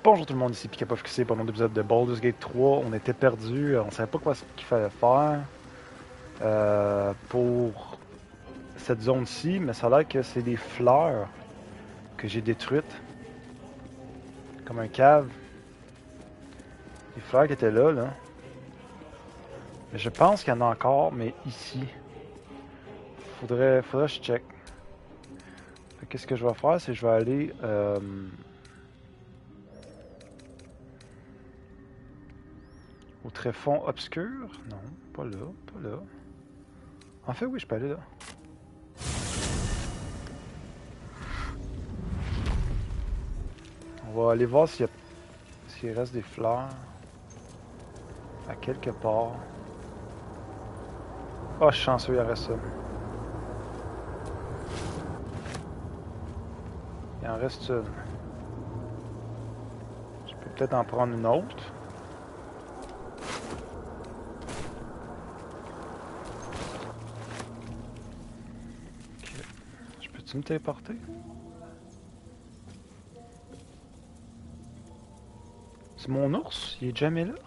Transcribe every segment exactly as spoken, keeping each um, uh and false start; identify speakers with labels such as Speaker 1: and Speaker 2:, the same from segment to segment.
Speaker 1: Bonjour tout le monde, ici PikaPofXC pour un autre épisode de Baldur's Gate trois. On était perdus, on savait pas quoi ce qu'il fallait faire euh, pour cette zone-ci, mais ça a l'air que c'est des fleurs que j'ai détruites. Comme un cave. Des fleurs qui étaient là, là. Mais je pense qu'il y en a encore, mais ici. Faudrait, faudrait que je check. Qu'est-ce que je vais faire, c'est que je vais aller... Euh, au tréfonds obscur? Non, pas là, pas là. En fait, oui, je peux aller là. On va aller voir s'il y a... s'il reste des fleurs. À quelque part. Ah, oh, je suis chanceux, il en reste ça. Il en reste une. Je peux peut-être en prendre une autre. Ok. Je peux-tu me téléporter? C'est mon ours? Il est jamais là?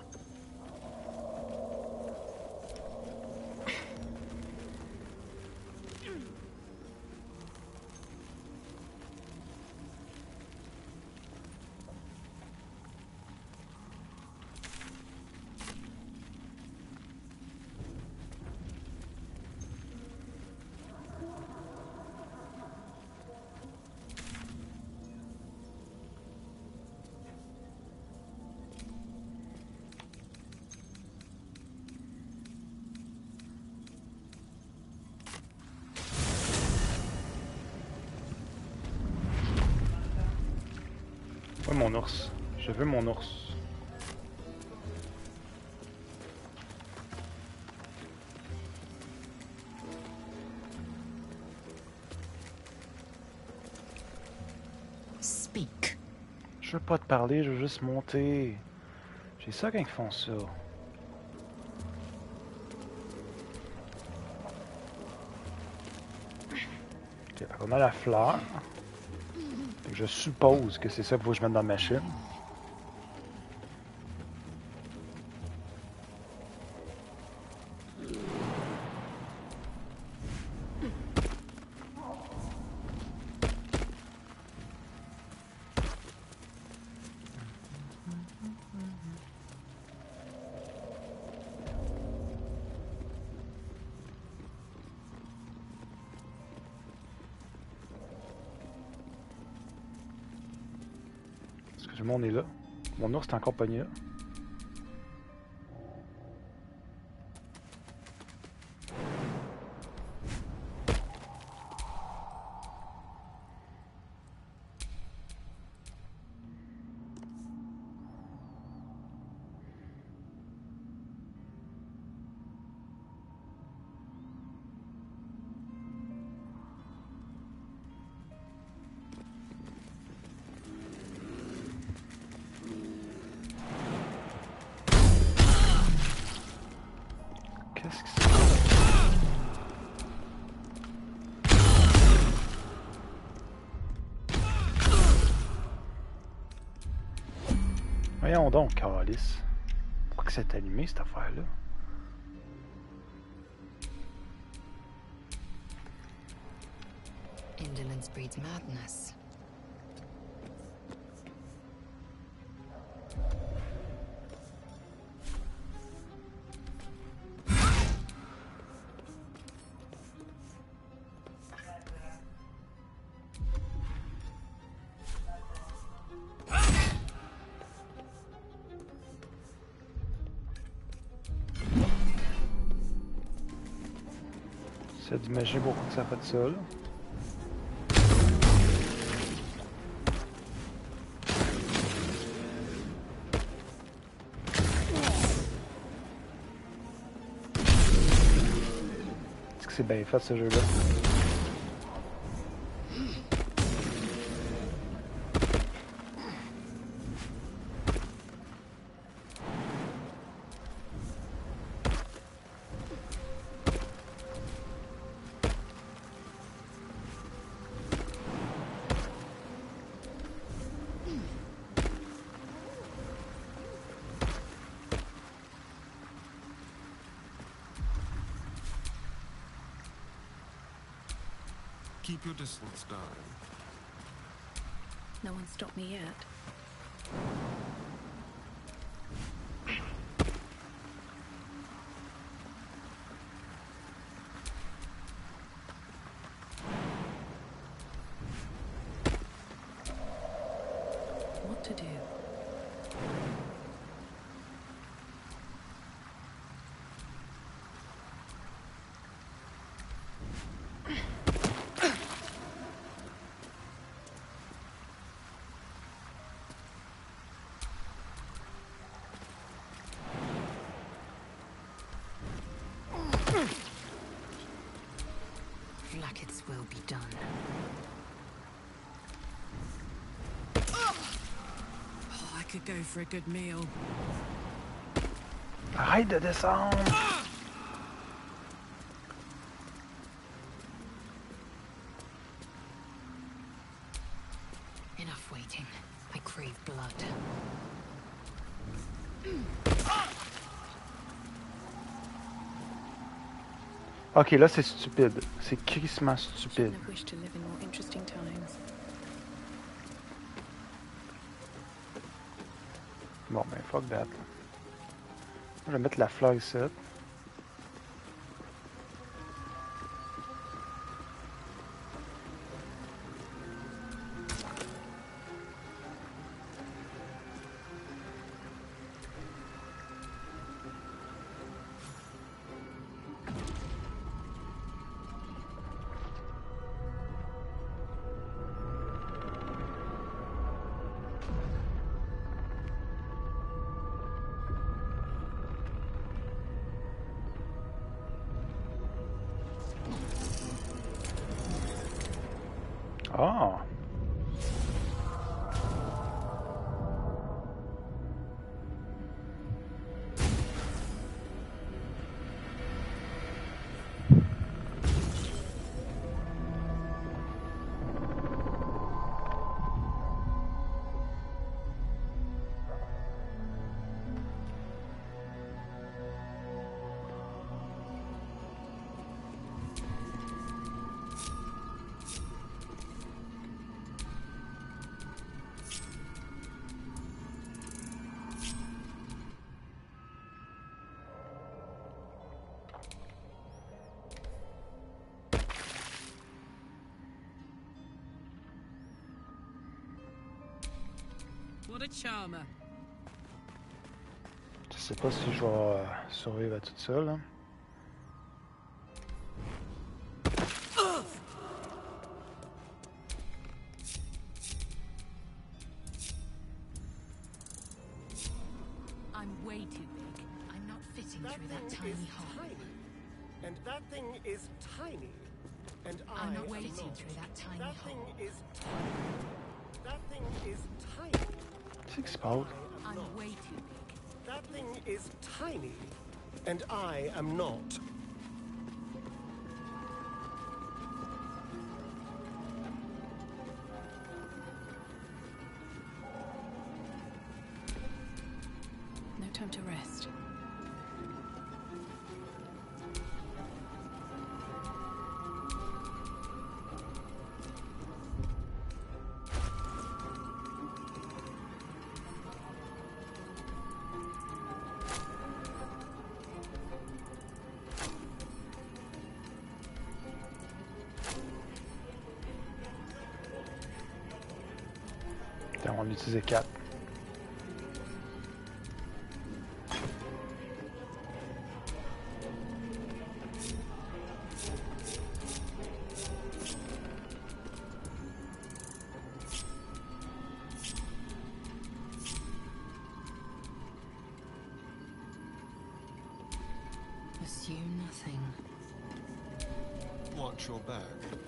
Speaker 1: Ouais, mon ours. Je veux mon ours.
Speaker 2: Speak.
Speaker 1: Je veux pas te parler, je veux juste monter. J'ai ça quand ils font ça. Ok, on a la fleur. Fait que je suppose que c'est ça qu'il faut que je mette dans la machine. Tout le monde est là. Mon ours est encore pogné là. Qu'est-ce que c'est? Voyons donc, calice. Pourquoi que c'est allumé cette affaire-là?
Speaker 2: Indolence breeds madness.
Speaker 1: C'est d'imaginer pourquoi que ça fait ça, là. Est-ce que c'est bien fait, ce jeu-là?
Speaker 3: Keep your distance, darling.
Speaker 4: No one stopped me yet. What to do?
Speaker 2: Blackets will be done.
Speaker 4: Oh, I could go for a good meal.
Speaker 1: Arrête de descendre!
Speaker 2: Enough waiting. I crave blood.
Speaker 1: Ok, là c'est stupide. C'est crissement stupide.
Speaker 4: Shouldn't have wished to live in more interesting times.
Speaker 1: Bon, ben fuck that. Je vais mettre la fleur ici. Ah!
Speaker 4: What a charmer.
Speaker 1: Je sais pas si je vais euh, survivre à tout ça, là.
Speaker 2: I'm way too big. I'm not fitting
Speaker 5: That
Speaker 2: through that
Speaker 5: thing
Speaker 2: tiny
Speaker 5: is
Speaker 2: hole.
Speaker 5: tiny, and that thing is tiny, and I
Speaker 2: I'm not
Speaker 5: am
Speaker 2: waiting
Speaker 5: not.
Speaker 2: through that tiny
Speaker 5: That
Speaker 2: hole.
Speaker 5: thing is tiny. That thing is tiny.
Speaker 1: Qu'est-ce qui se passe?
Speaker 2: I'm way too big.
Speaker 5: That thing is tiny, and I am not.
Speaker 4: No time to rest.
Speaker 1: Attends, on va en utiliser quatre.
Speaker 2: Pursue nothing.
Speaker 3: Watch your back.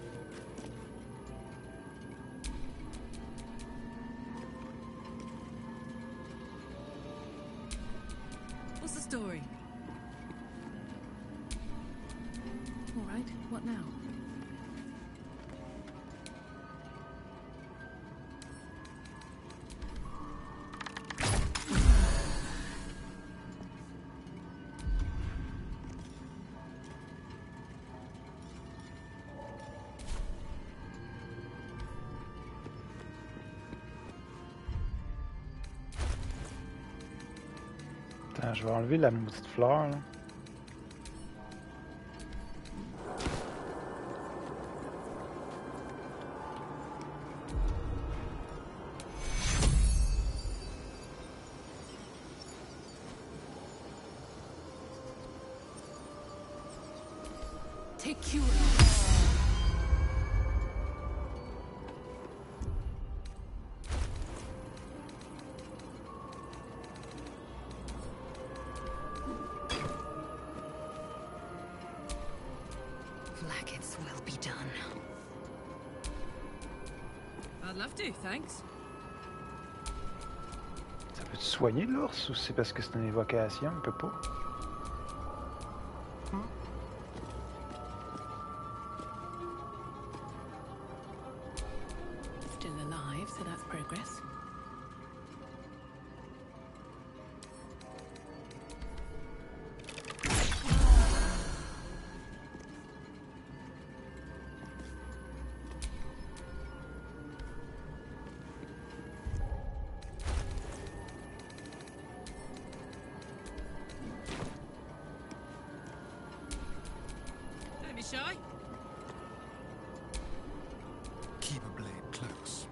Speaker 4: What's the story? All right, what now?
Speaker 1: Ah, je vais enlever la maudite fleur, là.
Speaker 4: Take Cura.
Speaker 2: Blackets will be done.
Speaker 4: I'd love to, thanks.
Speaker 1: Ça peut-tu soigner l'ours ou c'est parce que c'est une évocation? On peut pas.
Speaker 2: Still alive, so that's progress.
Speaker 4: Don't be shy.
Speaker 5: Keep a blade close.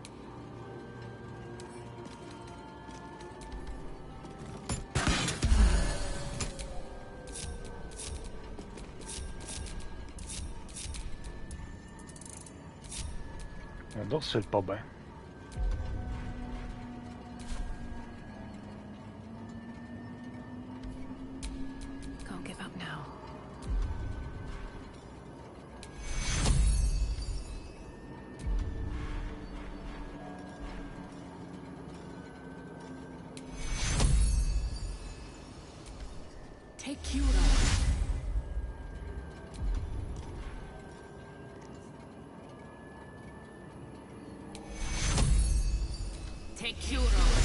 Speaker 1: L'ours fait pas bien.
Speaker 2: Can't give up now.
Speaker 4: Take Cura. Take Cura.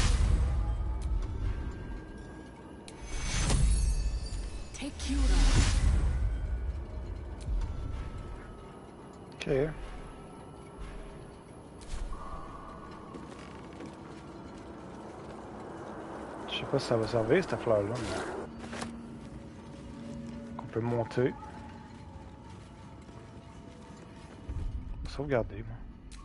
Speaker 4: Take Cura.
Speaker 1: Ok. Je sais pas si ça va servir cette fleur-là, mais. Qu'on peut monter. Sauvegarder, moi.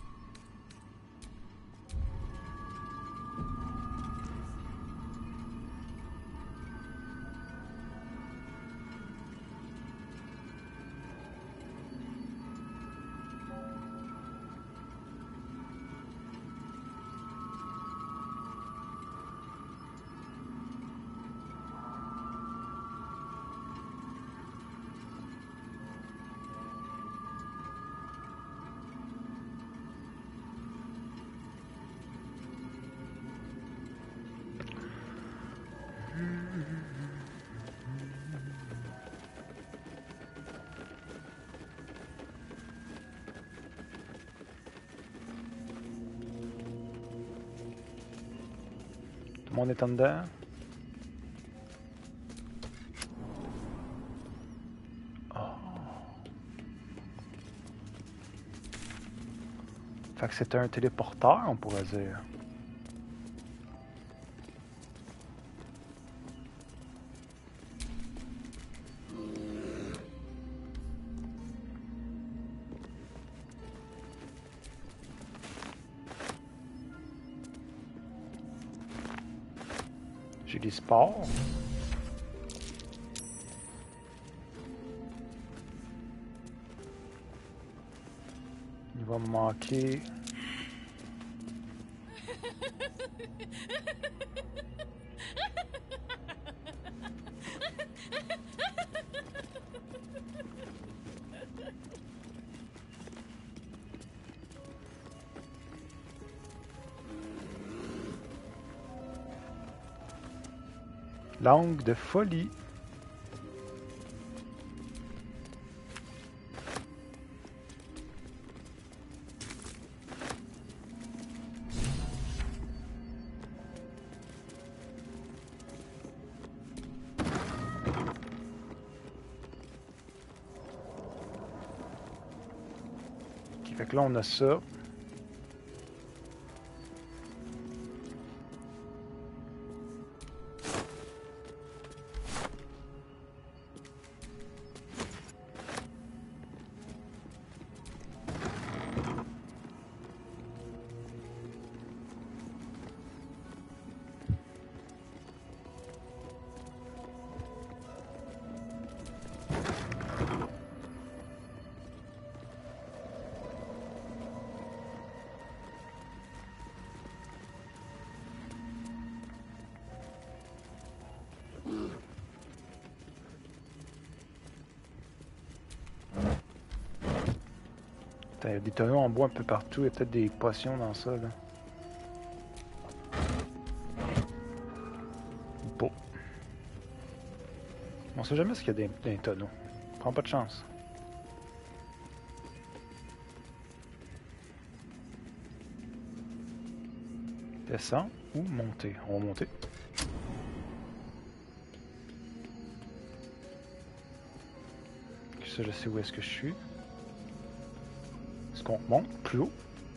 Speaker 1: Tout le monde est en dedans. Oh. Fait que c'était un téléporteur, on pourrait dire. J'ai des sports. Il va me manquer. Langue de folie. Ok, fait que là on a ça. Il y a des tonneaux en bois un peu partout, il y a peut-être des potions dans ça là. Bon. On sait jamais ce qu'il y a dans les tonneaux. Prends pas de chance. Descends ou monter? On va monter. Ça, je sais où est-ce que je suis. Est-ce qu'on monte plus haut?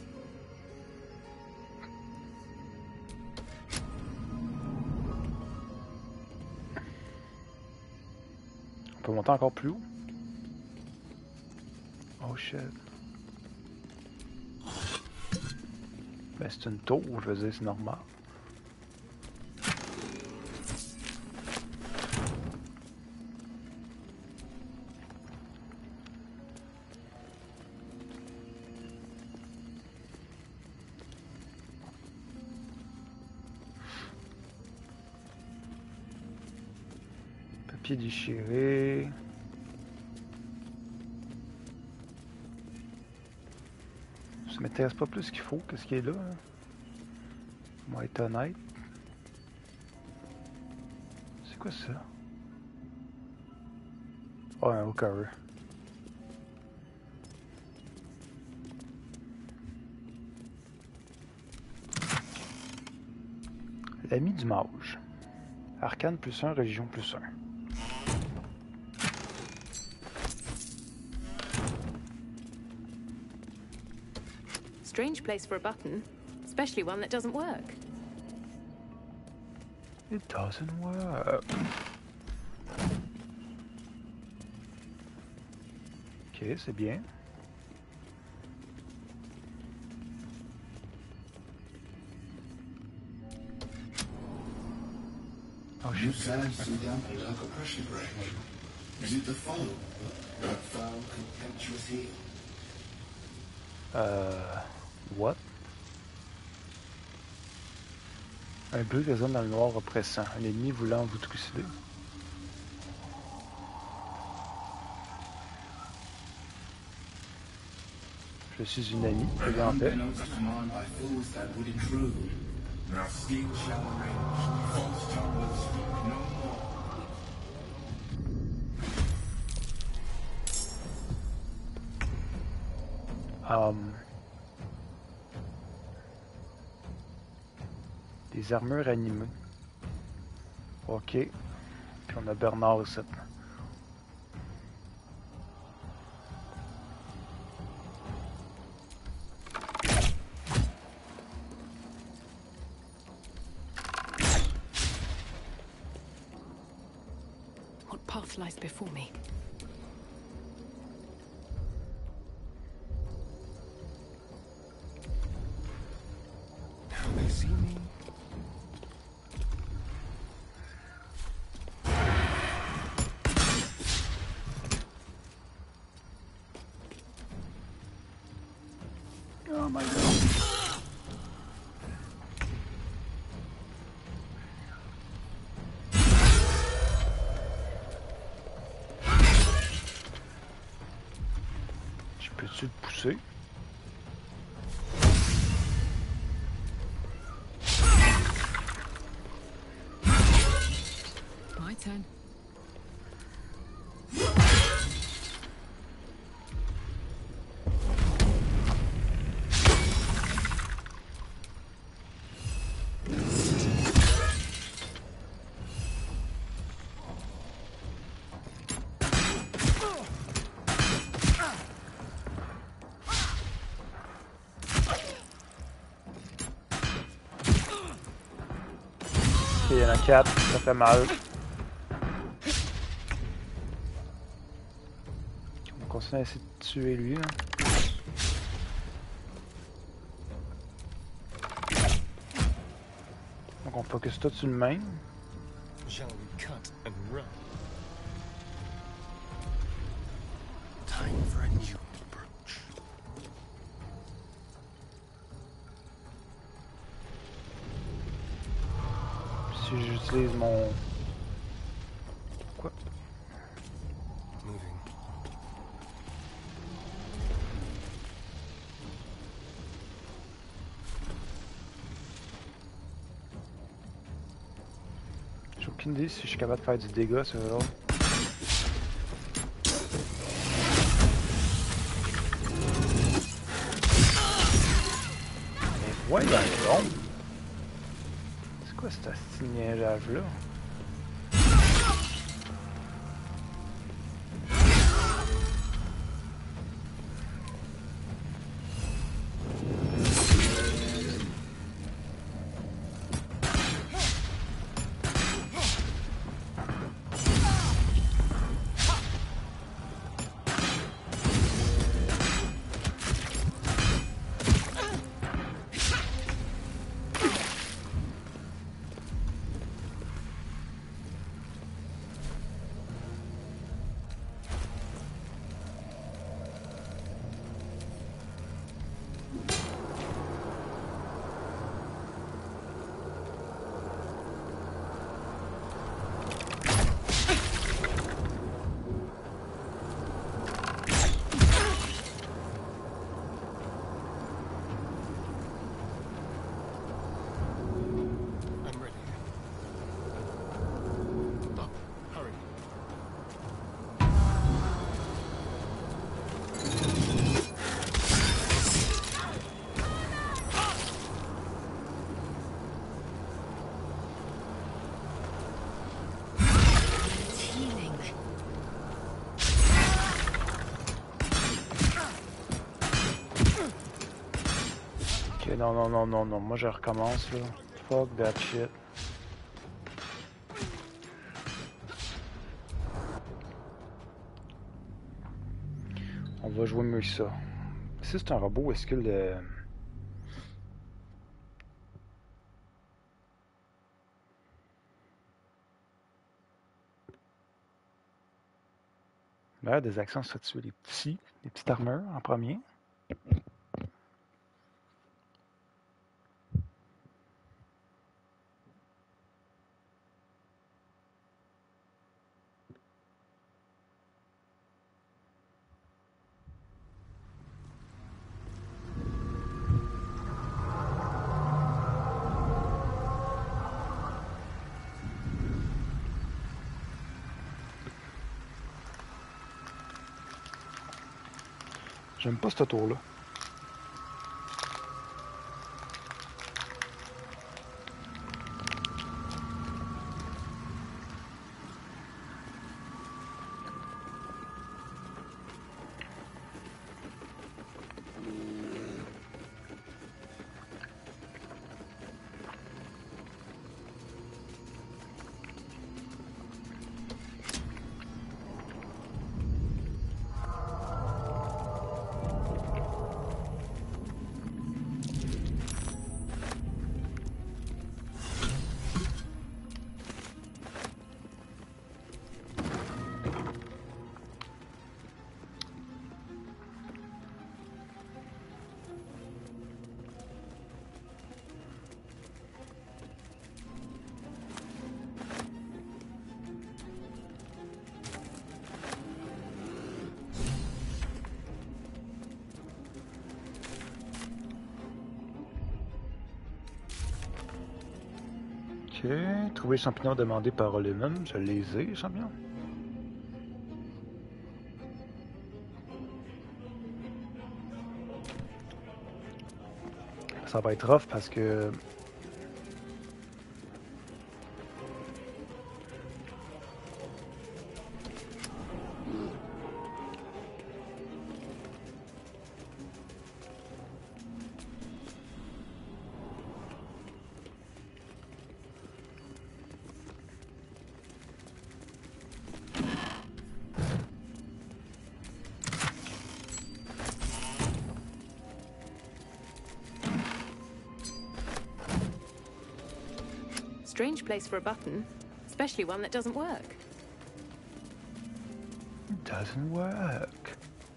Speaker 1: On peut monter encore plus haut? Oh shit. Ben c'est une tour, je veux dire, c'est normal. Papier déchiré. Ça m'intéresse pas plus qu'il faut que ce qui est là. Hein. On va être honnête. C'est quoi ça? Oh, un haut carré. L'ami du mage. Arcane plus un, religion plus un.
Speaker 2: Strange place for a button, especially one that doesn't work.
Speaker 1: It doesn't work. Ok, c'est bien. Oh,
Speaker 3: You said Sudan like a pressure break. Is it the foe? That foul, contemptuous heel?
Speaker 1: Euh... What? Un bruit résonne dans le noir oppressant. Un ennemi voulant vous trucider. Je suis une amie, très en paix. Um, des armures animées. Ok. Puis on a Bernard aussi.
Speaker 2: What path lies before me?
Speaker 3: They see me.
Speaker 1: Oh my god. Je peux-tu le pousser?
Speaker 4: My turn.
Speaker 1: Ok, il y en a quatre, ça fait mal. On va continuer à essayer de tuer lui. Là. Donc on focus tout sur le même.
Speaker 5: Shall we cut and run? Time for a new approach.
Speaker 1: Si j'utilise mon... Quoi?
Speaker 5: Moving.
Speaker 1: aucune idée si je suis capable de faire du dégât sur eux autres. Mais voyons donc! C'est quoi cet asti de niaisage-là?
Speaker 5: I'm ready. Up, hurry.
Speaker 4: It's healing.
Speaker 1: Ok, non, non, non, non, non. Moi, je recommence, là. Fuck that shit. On va jouer mieux que ça. Si c'est un robot, est-ce que le... Là, des actions sur tuer les petits, les petites armures en premier. J'aime pas ce tour-là. Ok, trouver les champignons demandés par Olenon. Je les ai, les champignons. Ça va être rough parce que...
Speaker 2: Strange place for a button, especially one that doesn't work.
Speaker 1: Doesn't work.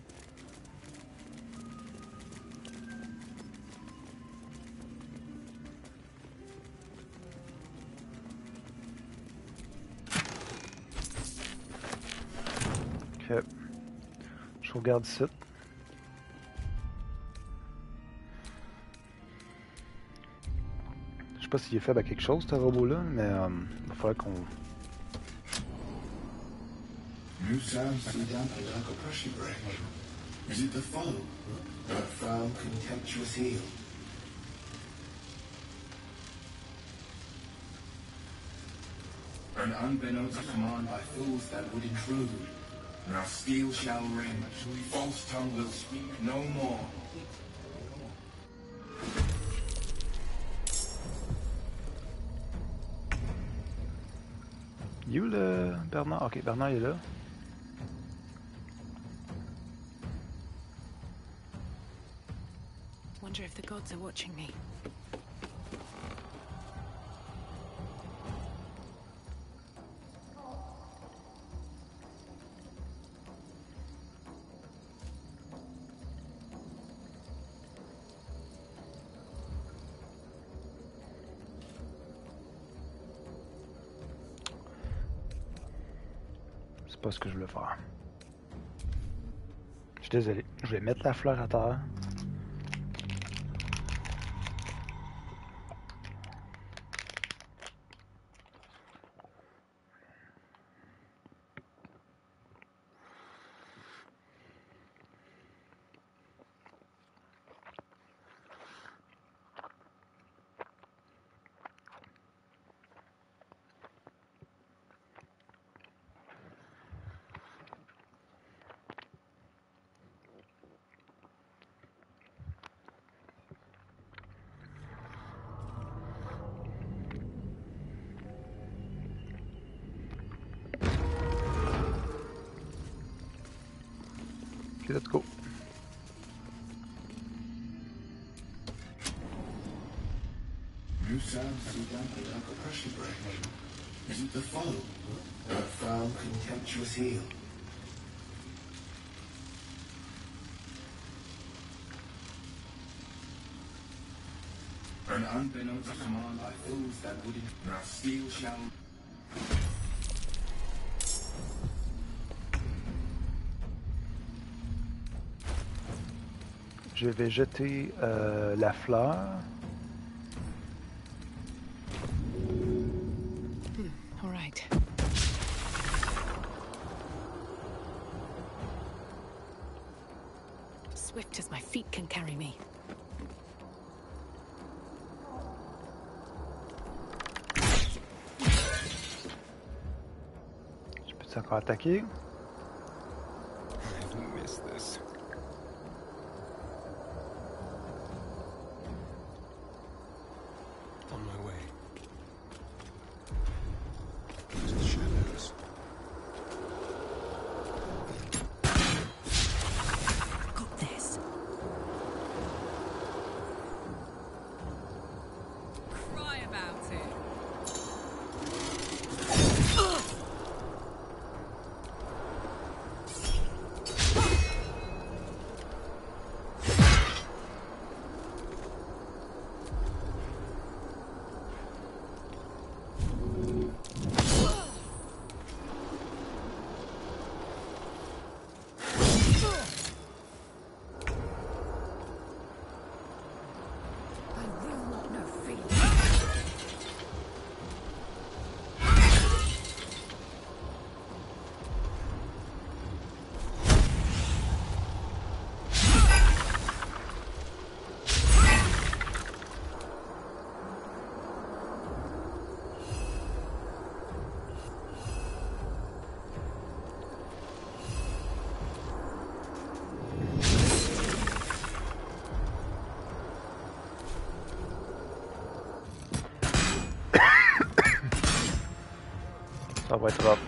Speaker 1: Ok. Je regarde ici. Je sais pas s'il est faible à quelque chose, ce robot-là, mais euh, il va falloir qu'on
Speaker 3: You sound so damply like a pressure break. Is it the foe? That foul, contemptuous heel? An unbeknownst command by fools that would intrude. Now steel shall ring, false tongue will speak no more.
Speaker 1: Il est où le Bernard? Ok, Bernard il est là.
Speaker 2: Wonder if the gods are watching me.
Speaker 1: C'est pas ce que je voulais faire. Je suis désolé. Je vais mettre la fleur à terre. Ok, let's go.
Speaker 3: You sound so damply like a pressure break. Is it the foe? That foul, contemptuous heel? An unbeknownst command by fools that would intrude. Now steel shall...
Speaker 1: Je vais jeter euh, la fleur.
Speaker 2: Hmm, all right. Swift as my feet can carry me.
Speaker 1: Je peux encore attaquer?
Speaker 6: I miss this. On my way. To the shadows.
Speaker 4: Got this. Cry about it.
Speaker 1: Ça va être rough.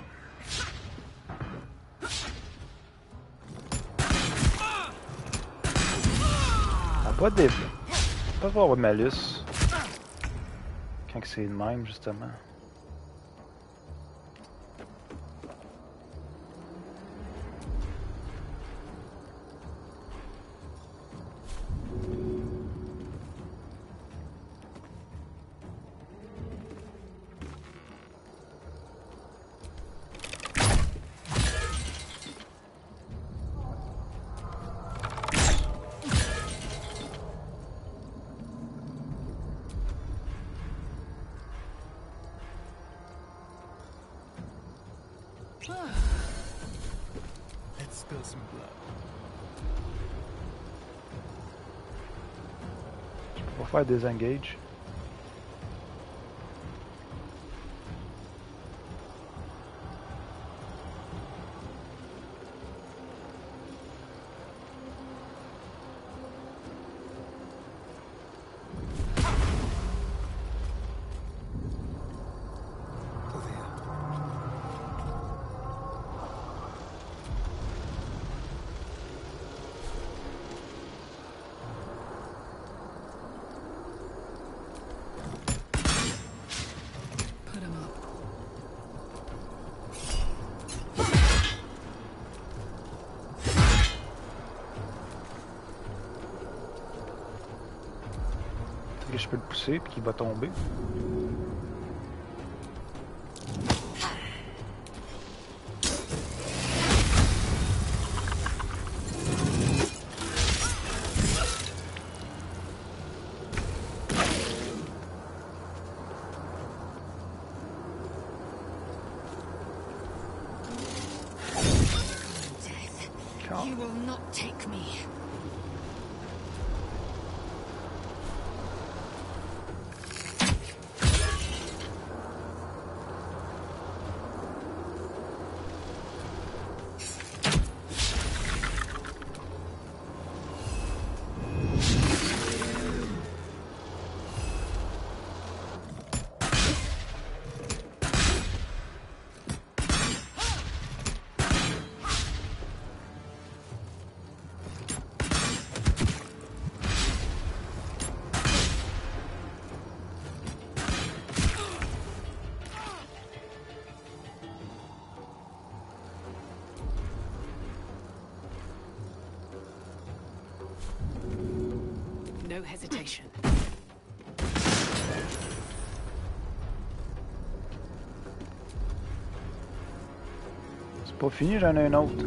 Speaker 1: Ah, pas de... Pas avoir de malus. Quand c'est le même, justement.
Speaker 6: Let's spill some blood.
Speaker 1: On va faire désengage.
Speaker 6: Over here.
Speaker 4: Put him up.
Speaker 1: Est-ce que je peux le pousser et qu'il va tomber?
Speaker 4: Death. You will not take me.
Speaker 2: No hesitation.
Speaker 1: C'est pas fini, j'en ai un autre.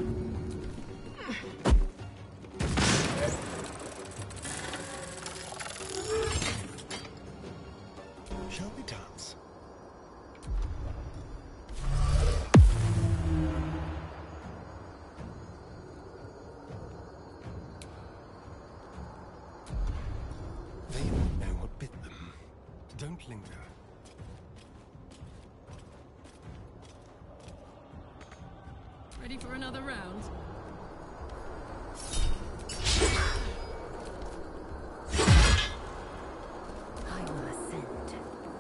Speaker 6: Shall we dance? They won't know what bit them. Don't linger.
Speaker 4: Ready for another round?
Speaker 2: I will ascend.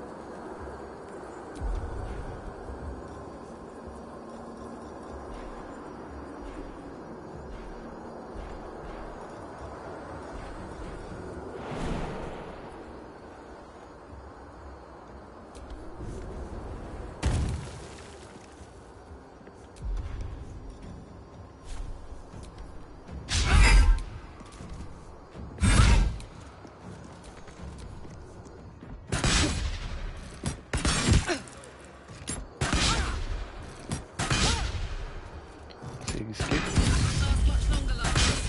Speaker 1: C'est risqué.
Speaker 4: Last much longer like this.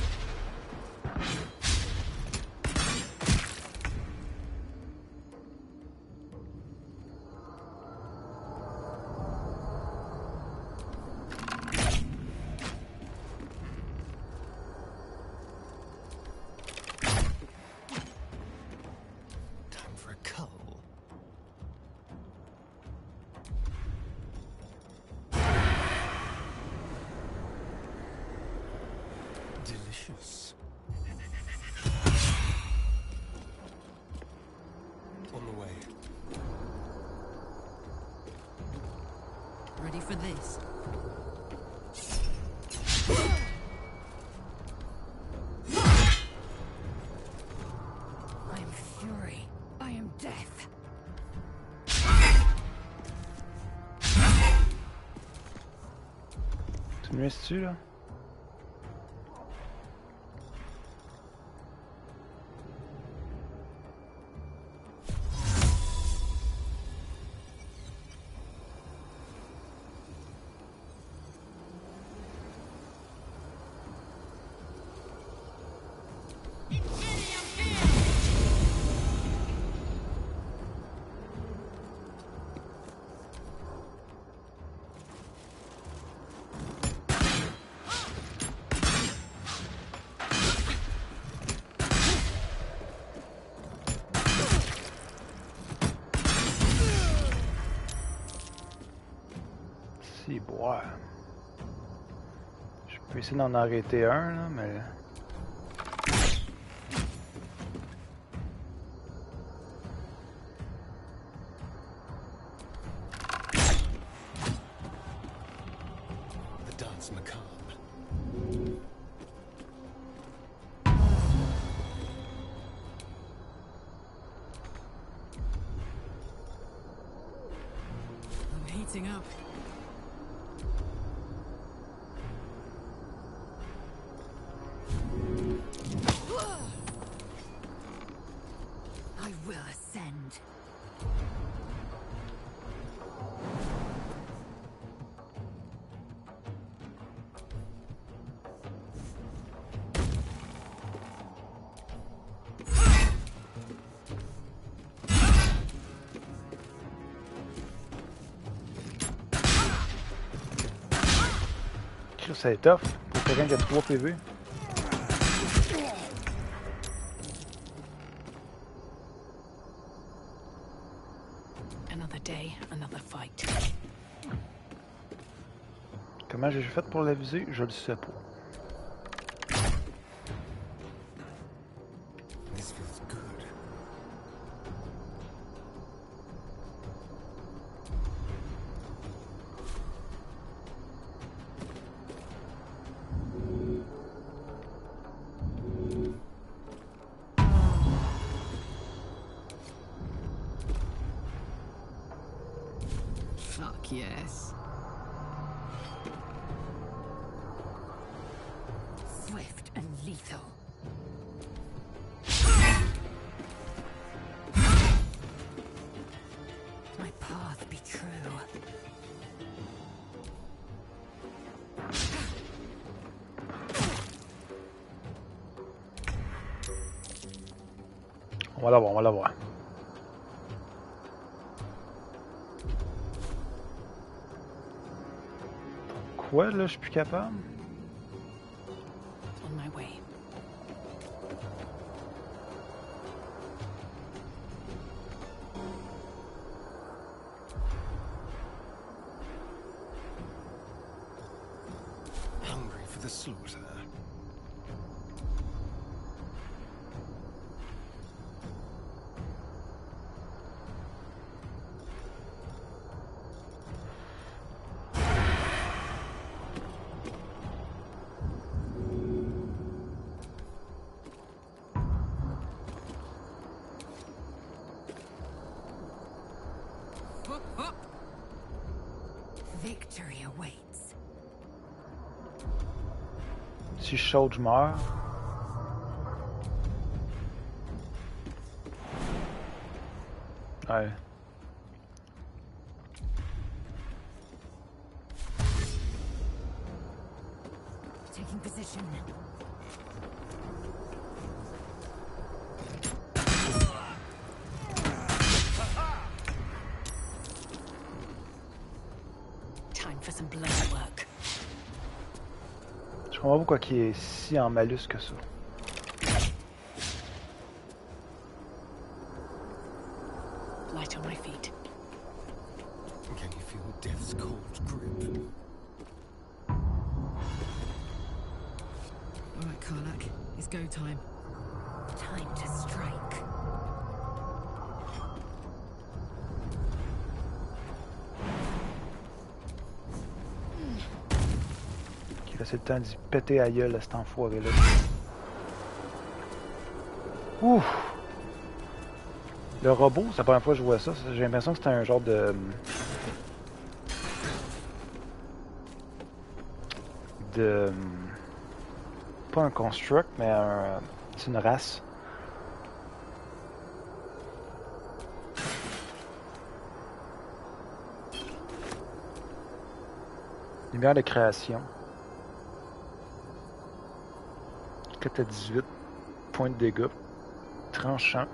Speaker 6: Time for a cull. Delicious. On the way.
Speaker 4: Ready for this?
Speaker 2: I am fury. I am death.
Speaker 1: Tu me laisses-tu là? Si, boire. Je peux essayer d'en arrêter un, là, mais...
Speaker 6: The dance macabre.
Speaker 4: I'm heating up.
Speaker 7: I will ascend.
Speaker 1: Ça est tough pour quelqu'un qui a trois P V.
Speaker 7: Another day, another fight.
Speaker 1: Comment j'ai fait pour la viser? Je le sais pas.
Speaker 6: This feels good.
Speaker 4: Fuck yes.
Speaker 7: Swift and lethal. My path be true.
Speaker 1: On va la voir, on va la voir. Pourquoi là je suis plus capable?
Speaker 7: On my way.
Speaker 6: Hungry for the slaughter.
Speaker 7: Victory awaits.
Speaker 1: Si je saute, je meurs. Ouais.
Speaker 7: Taking position. Time for some blood work.
Speaker 1: Je comprends pas pourquoi il est si en malus que ça.
Speaker 7: Light on my feet.
Speaker 6: Can you feel death's cold grip?
Speaker 4: All right, Karlak. It's go time.
Speaker 7: Time to strike.
Speaker 1: Ok, là c'est le temps d'y péter à gueule à cet enfoiré là. Ouf! Le robot, c'est la première fois que je vois ça. J'ai l'impression que c'était un genre de... De... Pas un construct, mais un... C'est une race. Lumière de création. quatre à dix-huit. Points de dégâts. Tranchant.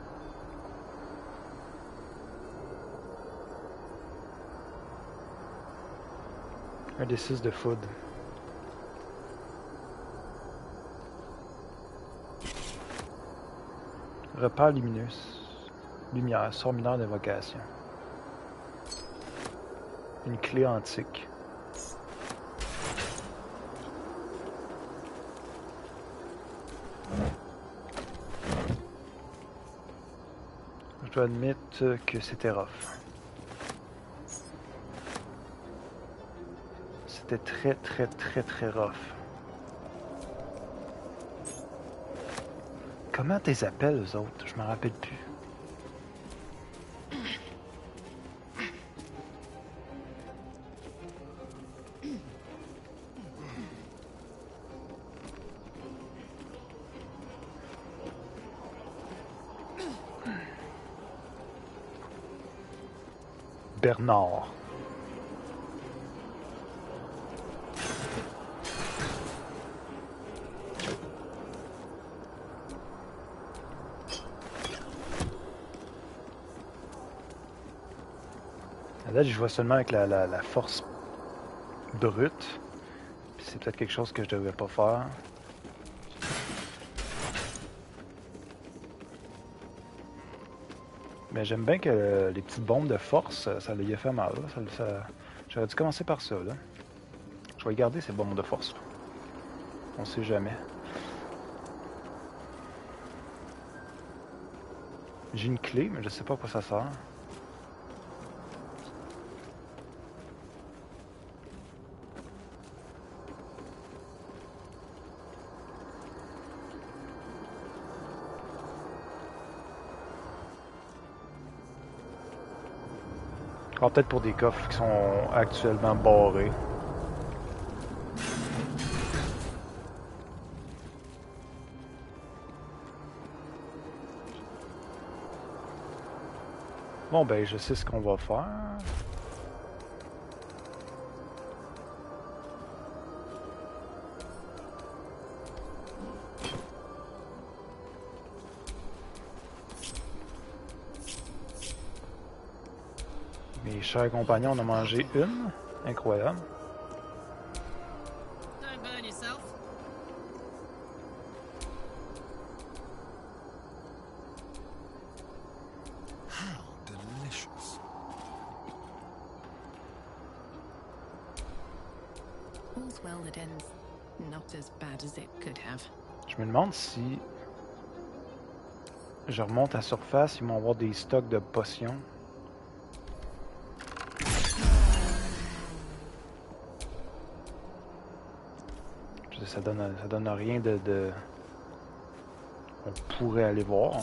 Speaker 1: Un des six de food. Repère lumineux. Lumière. Sort mineur d'invocation. Une clé antique. peux admettre que c'était rough. C'était très très très très rough. Comment t'es appelles eux autres? Je me rappelle plus. Bernard. Là, je vois seulement avec la, la, la force brute. C'est peut-être quelque chose que je devrais pas faire. Mais j'aime bien que euh, les petites bombes de force, ça lui a fait mal. Ça, ça... J'aurais dû commencer par ça. Là. Je vais garder ces bombes de force. Là. On sait jamais. J'ai une clé, mais je sais pas à quoi ça sert. Ah, peut-être pour des coffres qui sont actuellement barrés. Bon, ben, je sais ce qu'on va faire. Mes chers compagnons, on a mangé une. Incroyable.
Speaker 4: Don't burn yourself.
Speaker 6: How delicious.
Speaker 2: All's well that ends not as bad as it could have.
Speaker 1: Je me demande si je remonte à surface, ils vont avoir des stocks de potions. Ça donne, ça donne rien de, de... On pourrait aller voir.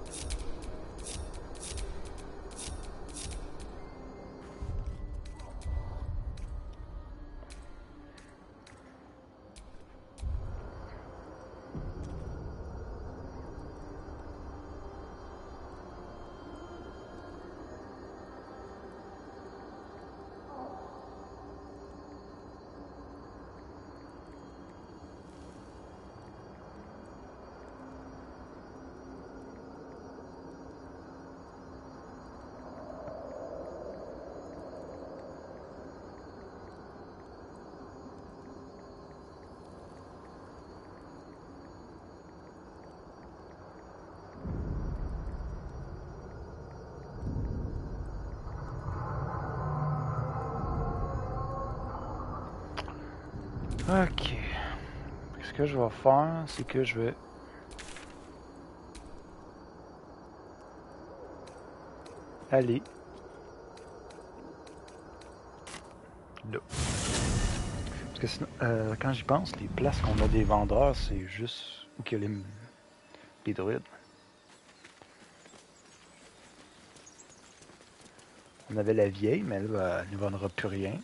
Speaker 1: Ok. Ce que je vais faire, c'est que je vais... aller... là. Parce que sinon, euh, quand j'y pense, les places qu'on a des vendeurs, c'est juste où qu'il y a les, les druides. On avait la vieille, mais elle, elle ne vendra plus rien.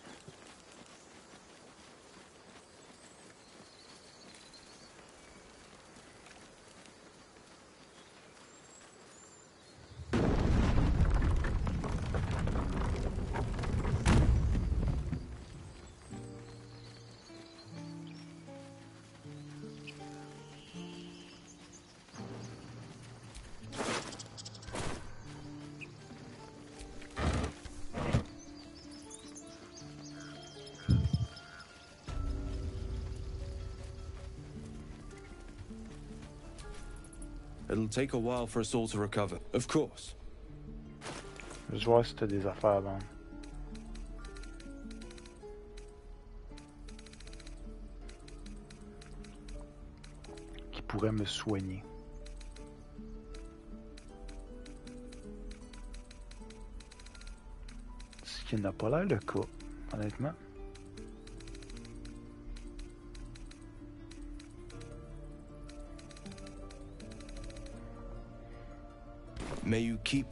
Speaker 8: It'll take a while for us all to recover, of course.
Speaker 1: Je vois si t'as des affaires à vendre. Qui pourraient me soigner. qui n'a pas l'air le cas, honnêtement.
Speaker 8: May you keep.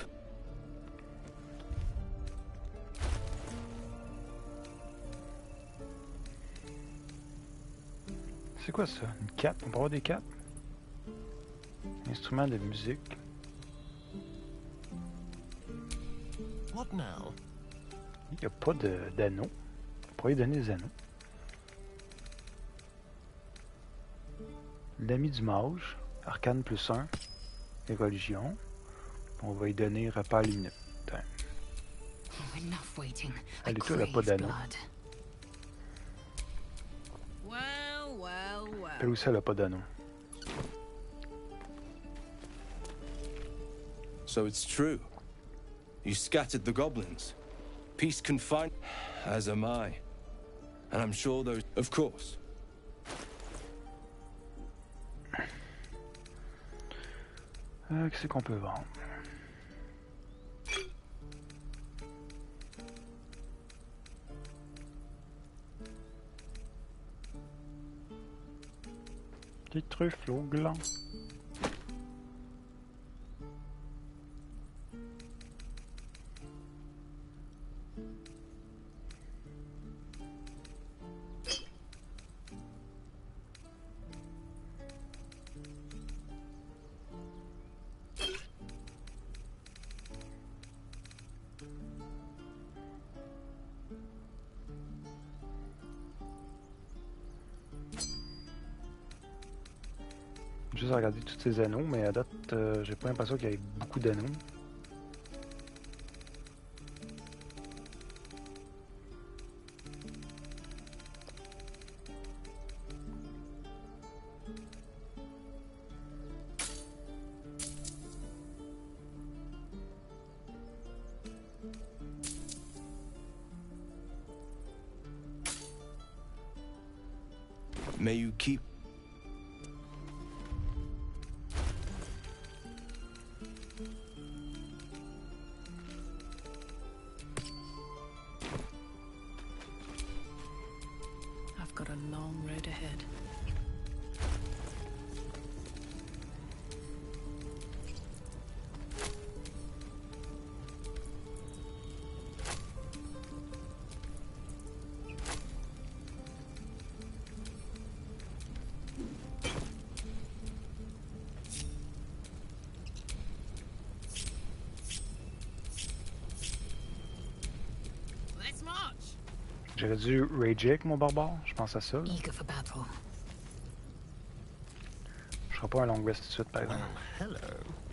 Speaker 1: C'est quoi ça? Une cape? On peut avoir des capes? Instrument de musique.
Speaker 6: What now?
Speaker 1: Il n'y a pas d'anneau. On pourrait lui donner des anneaux. L'ami du mage. Arcane plus un. Et religion. On va lui donner repas lumineux.
Speaker 7: Oh, enough waiting. I
Speaker 1: Elle est toi, elle a pas
Speaker 7: crave
Speaker 1: d'anneau.
Speaker 7: blood.
Speaker 4: Well, well, well.
Speaker 1: Elle aussi, elle a pas d'anneau.
Speaker 8: So it's true. You scattered the goblins. Peace confined, as am I. And I'm sure those... Of course.
Speaker 1: Euh, Qu'est-ce qu'on peut vendre? Des truffes au gland. Juste à regarder tous ces anneaux, mais à date, euh, j'ai pas l'impression qu'il y ait beaucoup d'anneaux.
Speaker 8: May you keep.
Speaker 2: I've got a long road ahead.
Speaker 4: Let's march.
Speaker 1: J'aurais dû rager avec mon barbare, je pense à ça. Là.
Speaker 7: Eager for battle.
Speaker 1: Je ferai pas un long rest tout de suite, par
Speaker 6: Well,
Speaker 1: exemple.
Speaker 6: hello.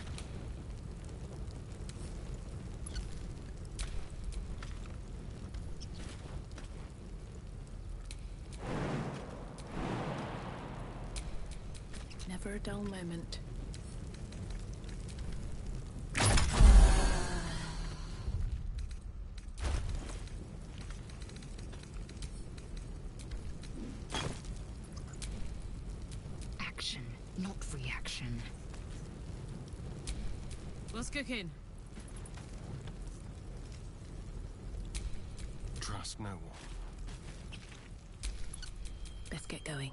Speaker 2: Never a dull moment.
Speaker 7: Action, not reaction.
Speaker 4: What's cooking?
Speaker 6: Trust no one.
Speaker 2: Let's get going.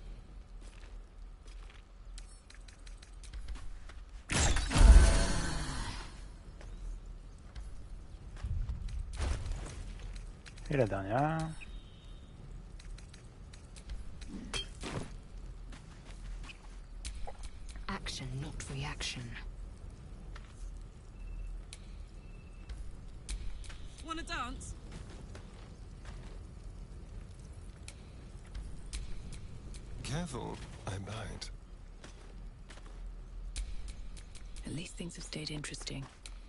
Speaker 1: Et la dernière.
Speaker 7: Action, not reaction.
Speaker 4: Wanna dance?
Speaker 6: Careful, I bite.
Speaker 2: At least things have stayed interesting.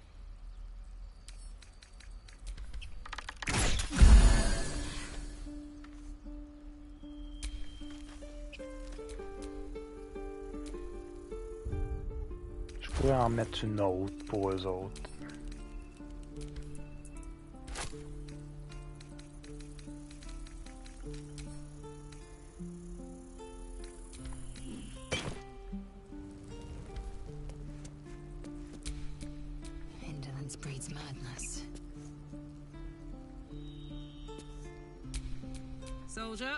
Speaker 1: Je pourrais en mettre une autre pour eux autres.
Speaker 7: Indolence breeds madness.
Speaker 4: Soldier.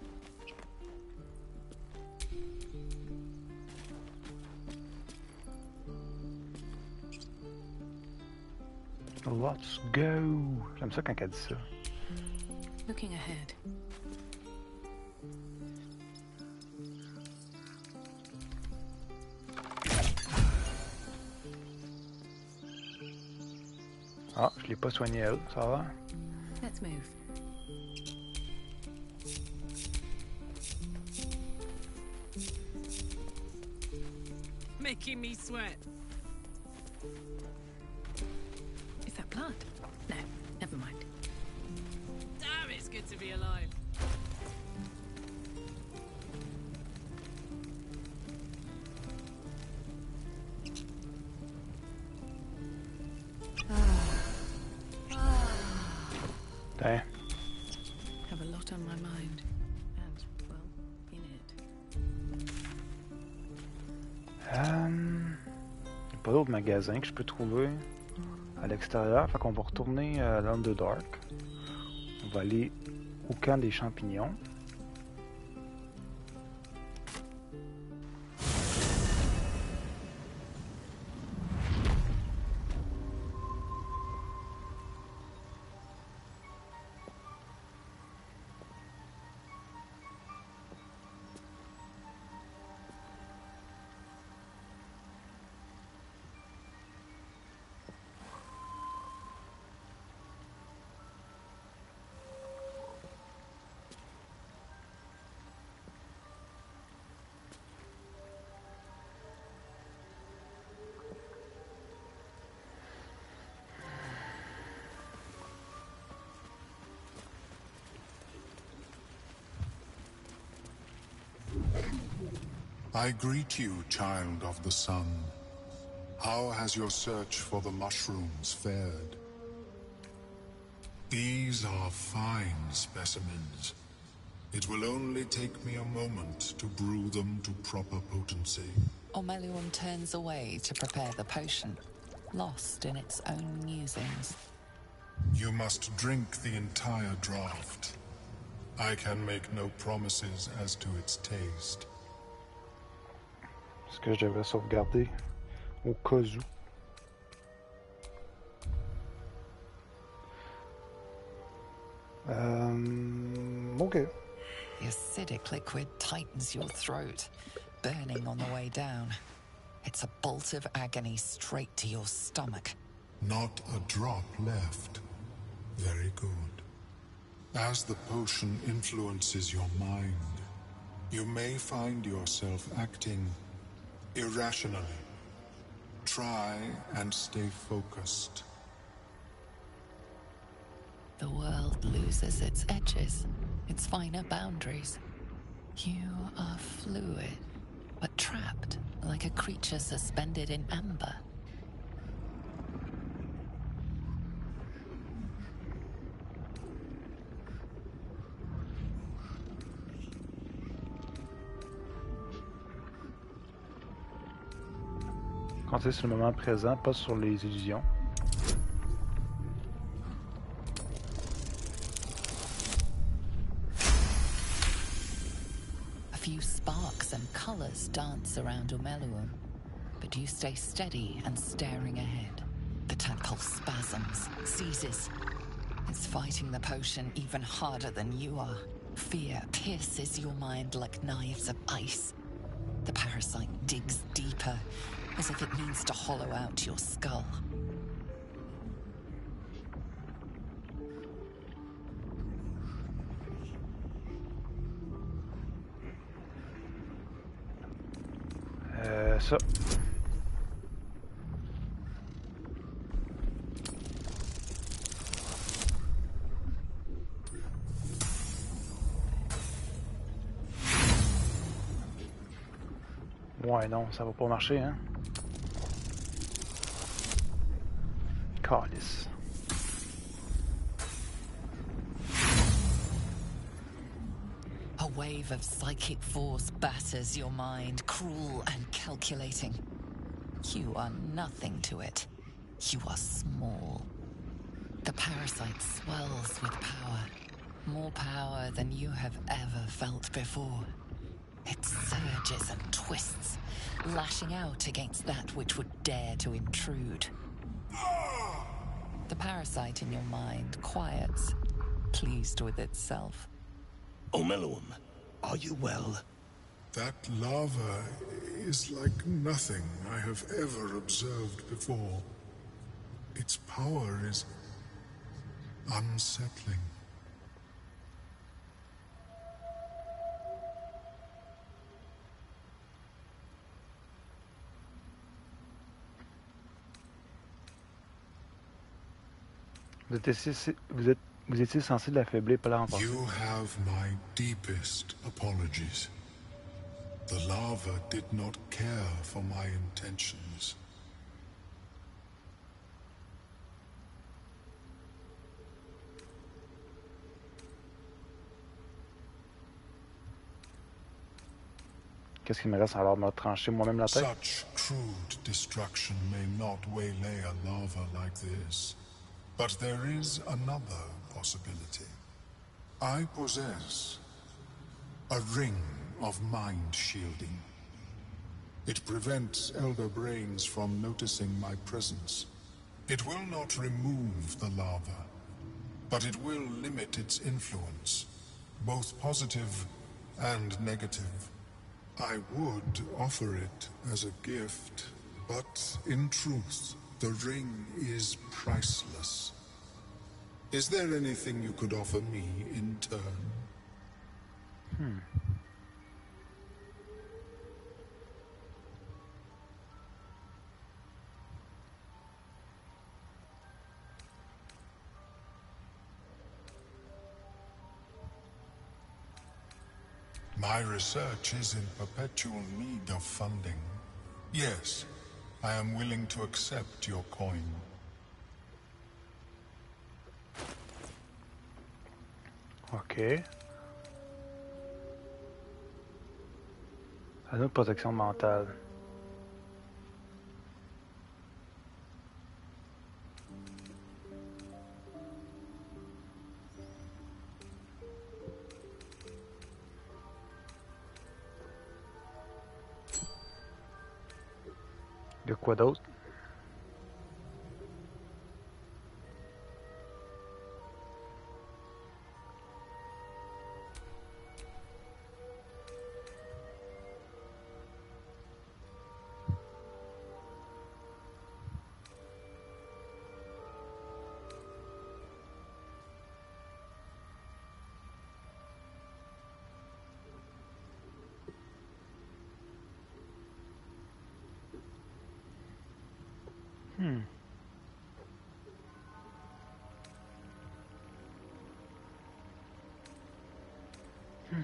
Speaker 1: Let's go! J'aime ça quand elle dit ça.
Speaker 2: Looking ahead.
Speaker 1: Ah, je l'ai pas soigné elle, ça va?
Speaker 2: Let's move.
Speaker 4: Making me sweat.
Speaker 2: Is that blood? No, never mind.
Speaker 4: Damn, it's good to be alive.
Speaker 1: Damn.
Speaker 2: Have a lot on my mind. And, well, in it.
Speaker 1: Euh... Il n'y a pas d'autres magasins que je peux trouver à l'extérieur. Fait qu'on va retourner à l'Underdark. On va aller au camp des champignons.
Speaker 3: I greet you, child of the sun. How has your search for the mushrooms fared? These are fine specimens. It will only take me a moment to brew them to proper potency.
Speaker 9: Omeluum turns away to prepare the potion, lost in its own musings.
Speaker 3: You must drink the entire draught. I can make no promises as to its taste.
Speaker 1: Est-ce que je devrais sauvegarder au cas où? Um, okay.
Speaker 9: The acidic liquid tightens your throat, burning on the way down. It's a bolt of agony straight to your stomach.
Speaker 3: Not a drop left. Very good. As the potion influences your mind, you may find yourself acting irrationally. Try and stay focused.
Speaker 9: The world loses its edges, its finer boundaries. You are fluid, but trapped like a creature suspended in amber.
Speaker 1: Comptez sur le moment présent, pas sur les illusions.
Speaker 9: A few sparks and colors dance around Omeluum, but you stay steady and staring ahead. The tadpole spasms, seizes. It's fighting the potion even harder than you are. Fear pierces your mind like knives of ice. The parasite digs deeper, as if it means to hollow out your skull.
Speaker 1: Euh, ça. Ouais, non, ça va pas marcher, hein. Calice.
Speaker 9: A wave of psychic force batters your mind, cruel and calculating. You are nothing to it. You are small. The parasite swells with power, more power than you have ever felt before. It surges and twists, lashing out against that which would dare to intrude. The parasite in your mind quiets, pleased with itself.
Speaker 10: Omeluum, are you well?
Speaker 3: That lava is like nothing I have ever observed before. Its power is unsettling.
Speaker 1: Vous étiez, vous êtes, vous étiez censé l'affaiblir par là en passant.
Speaker 3: You have my deepest apologies. The lava did not care for my intentions.
Speaker 1: Qu'est-ce qu'il me reste alors me trancher moi-même la tête?
Speaker 3: Such crude destruction may not waylay a lava like this. But there is another possibility. I possess a ring of mind shielding. It prevents Elder Brains from noticing my presence. It will not remove the lava, but it will limit its influence, both positive and negative. I would offer it as a gift, but in truth, the ring is priceless. Is there anything you could offer me in turn?
Speaker 1: Hmm.
Speaker 3: My research is in perpetual need of funding. Yes, I am willing to accept your coin.
Speaker 1: Ok. Anneau de protection mentale. De quoi d'autre? Hmm. Hmm.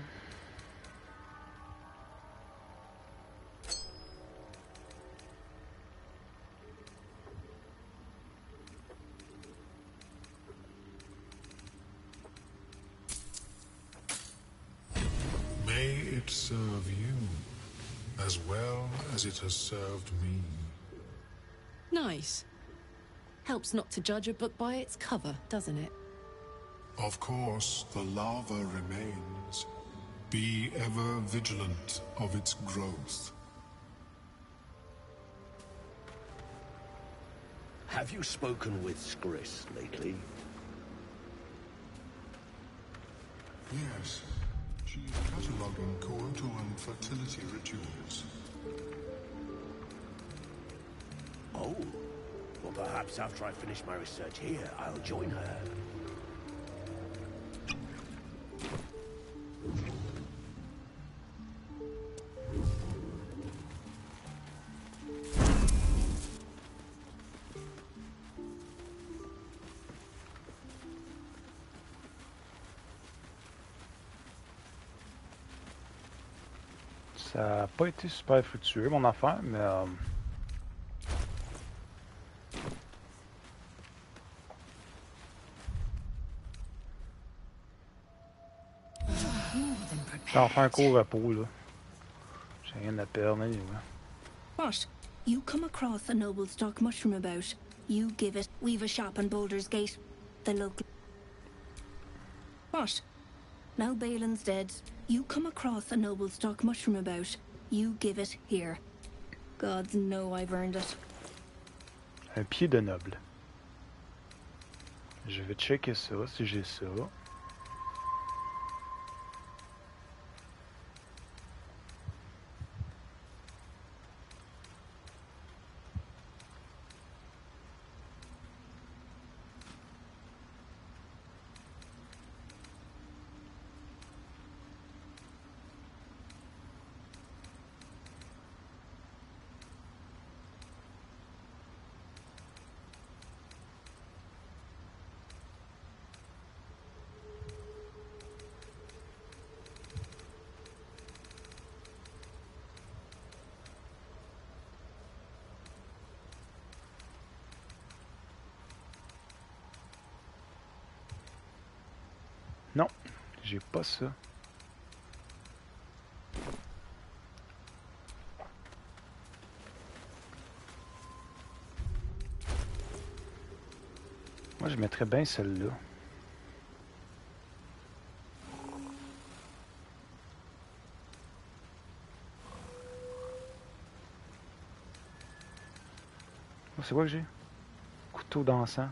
Speaker 3: May it serve you as well as it has served me.
Speaker 4: Nice. Helps not to judge a book by its cover, doesn't it?
Speaker 3: Of course, the lava remains. Be ever vigilant of its growth.
Speaker 10: Have you spoken with Skris lately?
Speaker 3: Yes. She's cataloguing coital and fertility rituals.
Speaker 10: Oh. Well, perhaps after I finish my research here, I'll join her.
Speaker 1: Ça n'a pas été super fructueux mon affaire, mais euh... j'en fais un court repos là. J'ai rien à perdre anyway.
Speaker 11: What? You come across a noble stock mushroom about. You give it. We've a shop on Boulder's Gate. The local. What? Now Balin's dead. You come across a noble stock mushroom about. You give it here. Gods know I've earned it.
Speaker 1: Un pied de noble. Je vais checker ça, si j'ai ça. Non, j'ai pas ça. Moi, je mettrais bien celle-là. Oh, c'est quoi que j'ai? Couteau d'encens.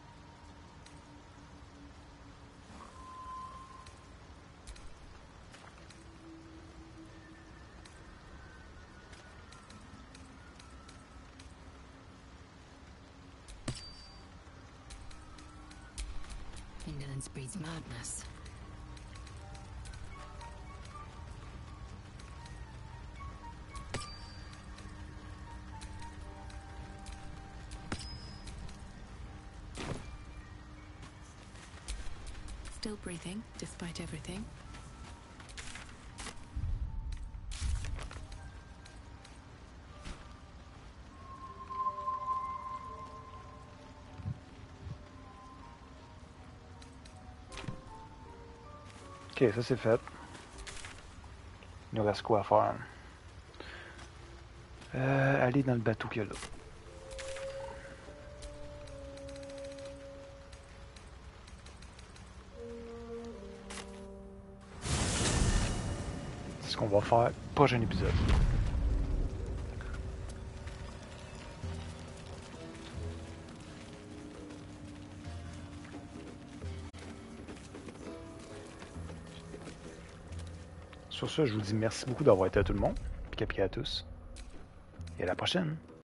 Speaker 7: Indolence breeds madness.
Speaker 2: Still breathing, despite everything.
Speaker 1: Ok, ça c'est fait. Il nous reste quoi à faire? Euh, aller dans le bateau qu'il y a là. C'est ce qu'on va faire prochain épisode. Sur ce, je vous dis merci beaucoup d'avoir été à tout le monde, puis à tous, et à la prochaine.